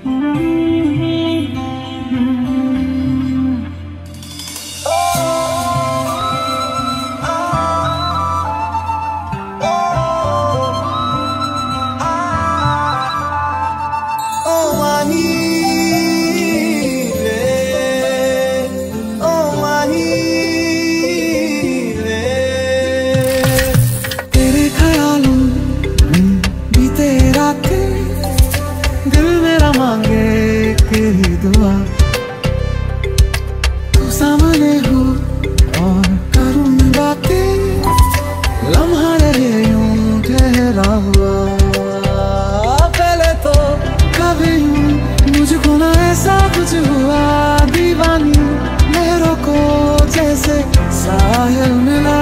दुआ तू सामने हो और करूँ बातें, लम्हा रहे यूं ठहरा हुआ। पहले तो कभी यूं मुझको ना ऐसा कुछ हुआ, दीवानी लहरों को जैसे साहिल मिला।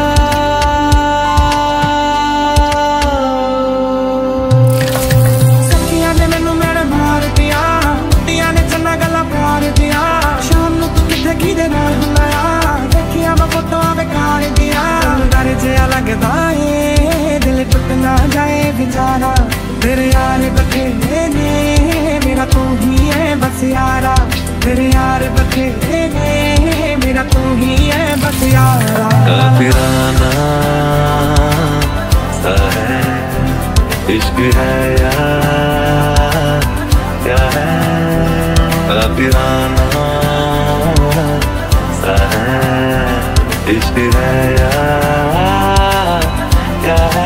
दिल टूट ना जाए बेचारा, तेरे यार बखेरे ने मेरा तू ही है बस यारा। तेरे यार बखेरे ने मेरा तू ही है बस यारा। काफिराना सा है इश्क है यार, क्या है काफिराना सा है इश्क है यार, क्या है।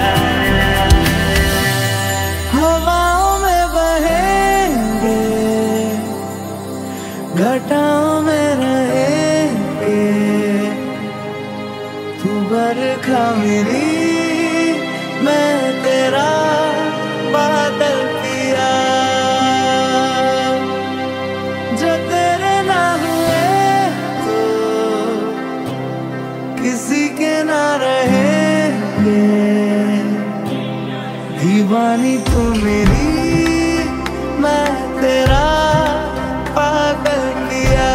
हवाओं में बहेंगे, घटाओं में रहेंगे, तू बरखा मेरी मैं तेरा बादल पिया। जो तेरे ना हुए तो किसी के ना रहेंगे, दीवानी तू मेरी मैं तेरा पागल किया।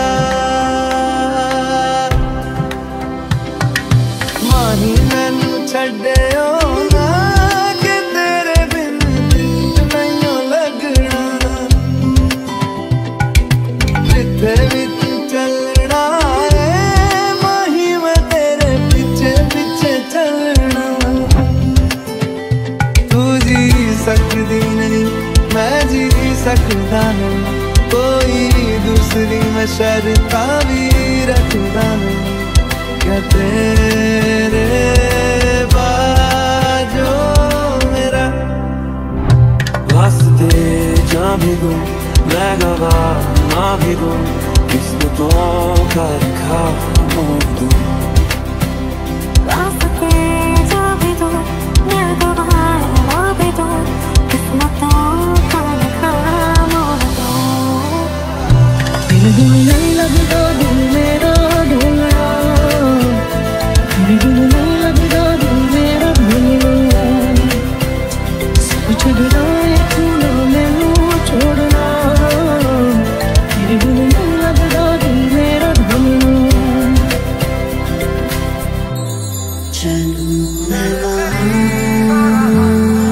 माही मैनू छड्डियो ना कि तेरे बिन नहीं लगना, जिथे भी तू चलना है माही मैं तेरे पीछे पीछे चलना। सकती नहीं मैं जी सकता नहीं, कोई दूसरी मैं शर्ता भी रखता नहीं। क्या तेरे बाजो मेरा वास्ते जा भी दूं मैं गवाह ना भी दूं, किस्मतों का लिखा मोड़ दूं। नहीं लगता दिल मेरा ढोलना, नहीं लगता दिल मेरा ढोलना। सब छड़ना तू ना मैनू छोड़ना, नहीं लगता दिल मेरा ढोलना। चलूं मैं वहाँ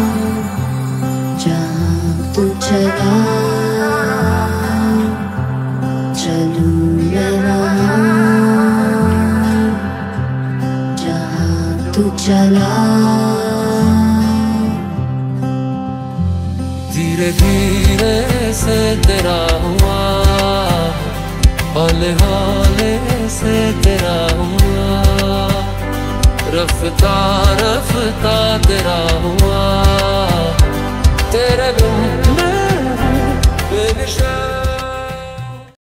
जहाँ तू चला, चला। धीरे धीरे से तेरा हुआ, हौले हौले से तेरा हुआ, रफ्ता रफ्ता तेरा हुआ, तेरे बिन मैं बेनिशान।